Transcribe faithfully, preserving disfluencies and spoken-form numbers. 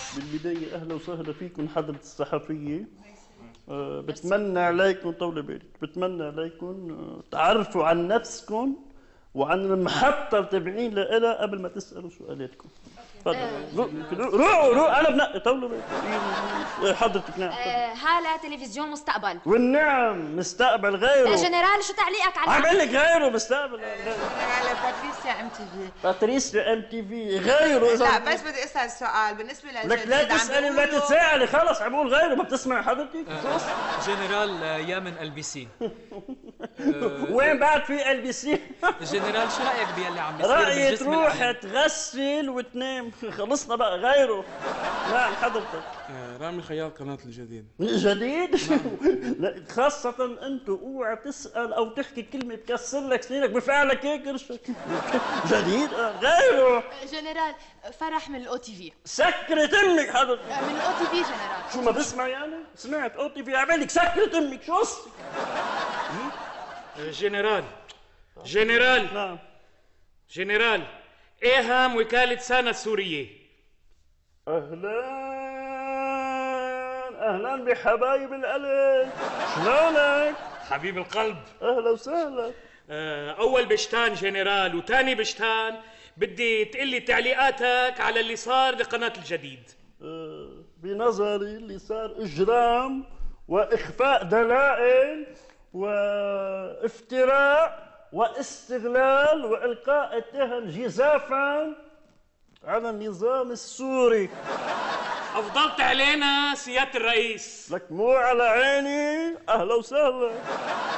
بالبداية أهلا وسهلا فيكم حضرة الصحفية. أه بتمنى عليكم طول بالك، بتمنى عليكم أه تعرفوا عن نفسكم وعن المحطة التابعين لها قبل ما تسألوا سؤالاتكم. تفضلوا روحوا روحوا أنا بنقي طولوا بالك. حضرتك نعم. أه هالة تلفزيون مستقبل. والنعم مستقبل غيره. جنرال شو تعليقك على عم لك غيره مستقبل غيره. على باتريسيا ام تي في. باتريسيا ام تي في غيره. لا بس بدي اسال سؤال بالنسبه للجديد. لك لا تسالي ولا تتساءلي، خلص عم بقول غيره. ما بتسمعي حضرتك؟ جنرال يامن ال بي سي. وين بعد في ال بي سي؟ جنرال شو رايك باللي عم بيصير رايي بالجسم تروح الآلي؟ تغسل وتنام. خلصنا بقى غيره. نعم حضرتك. رامي خياط قناة الجديد. جديد؟ لا خاصة انت اوعى تسأل او تحكي كلمة بكسر لك سنينك بفعلك هيك قرشك. جديد غيره. جنرال فرح من الاو تي في. سكرت امك حضرتك. من الاو تي في جنرال. شو ما بسمع يعني؟ سمعت او تي في عملك سكرت امك شو قصدك؟ جنرال جنرال نعم جنرال ايهام وكالة سانا السورية. اهلا اهلا بحبايب القلب، شلونك؟ حبيب القلب اهلا وسهلا. اول بشتان جنرال وتاني بشتان بدي تقلي تعليقاتك على اللي صار لقناة الجديد. أه بنظري اللي صار اجرام واخفاء دلائل وافتراء واستغلال والقاء التهم جزافا على النظام السوري. افضلت علينا سيادة الرئيس. لك مو على عيني. اهلا وسهلا.